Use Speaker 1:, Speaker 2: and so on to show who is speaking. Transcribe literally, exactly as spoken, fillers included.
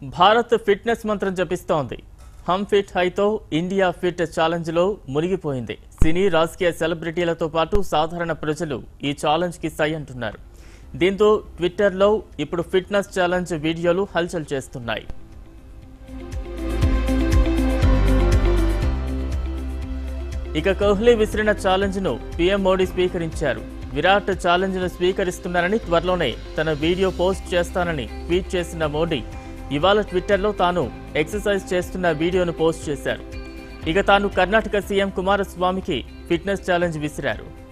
Speaker 1: Bharat fitness మంత్రం జపిస్తోంది. హమ్ ఫిట్ హైతో ఇండియా ఫిట్ ఛాలెంజ్ లో మునిగిపోయింది. సినీ రాజకీయ సెలబ్రిటీలతో పాటు సాధారణ ప్రజలు ఈ ఛాలెంజ్ కి సై అంటున్నారు. దీంతో ట్విట్టర్లో ఇప్పుడు ఫిట్నెస్ ఛాలెంజ్ వీడియోలు హల్చల్ చేస్తున్నాయి. ఇక కోహ్లీ విసిరిన ఛాలెంజ్ ను పీఎం మోడీ స్వీకరించారు. విరాట్ ఛాలెంజ్ ను స్వీకరిస్తున్నారని, త్వరలోనే తన వీడియో పోస్ట్ చేస్తానని ట్వీట్ చేసిన మోడీ ఇవాళ ట్విట్టర్లో తాను ఎక్సర్సైజ్ చేస్తున్న వీడియోను పోస్ట్ చేశారు. ఇక తాను కర్ణాటక సీఎం కుమారస్వామికి ఫిట్నెస్ ఛాలెంజ్ విసిరారు.